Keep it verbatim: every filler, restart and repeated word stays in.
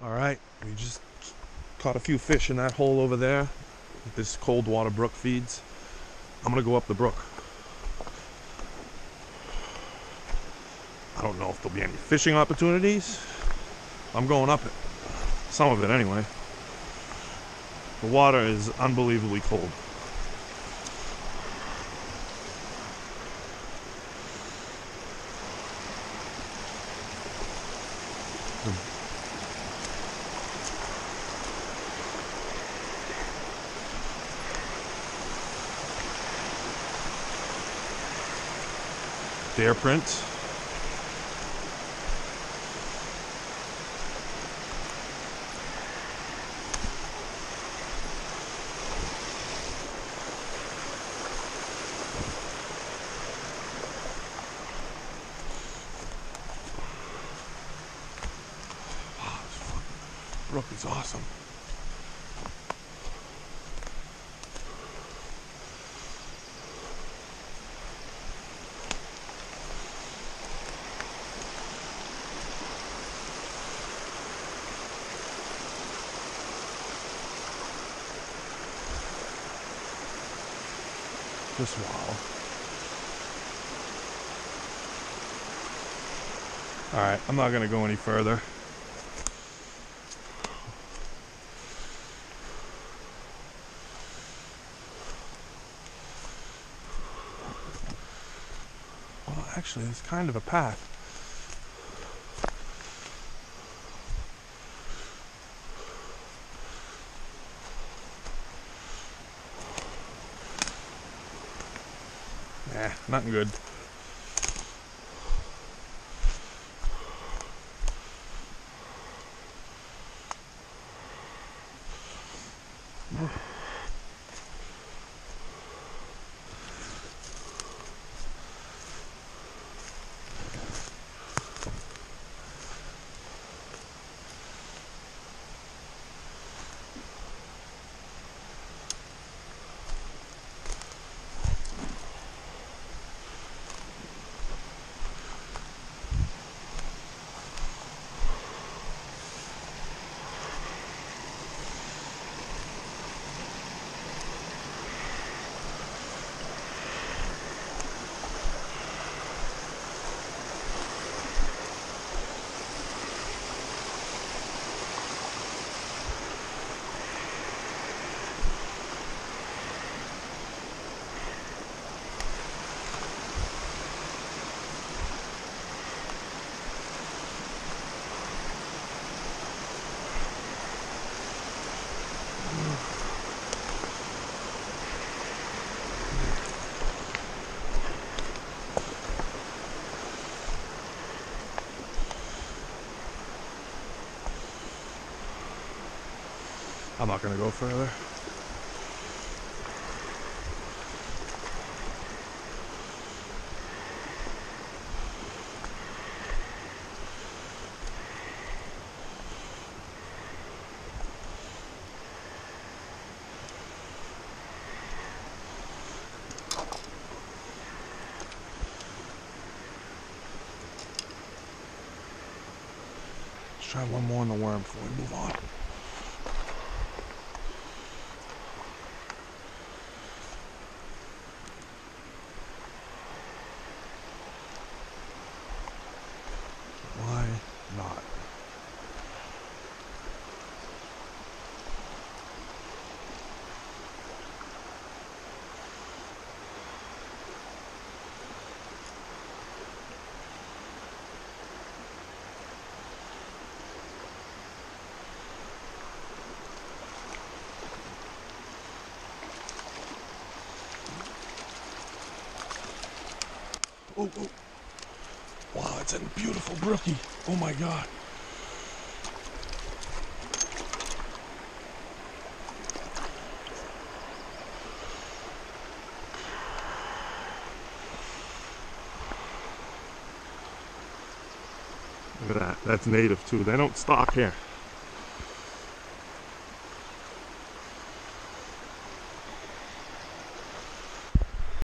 Alright, we just caught a few fish in that hole over there. This cold water brook feeds. I'm gonna go up the brook. I don't know if there'll be any fishing opportunities. I'm going up it. Some of it anyway. The water is unbelievably cold. Bear print. Wow, this fucking brook is awesome. Just wow. Alright, I'm not gonna go any further. Well, actually, it's kind of a path. Nah, nothing good. I'm not gonna go further. Let's try one more on the worm before we move on. Why not? Oh, oh. Wow, it's a beautiful brookie. Oh my God. Look at that. That's native too. They don't stock here.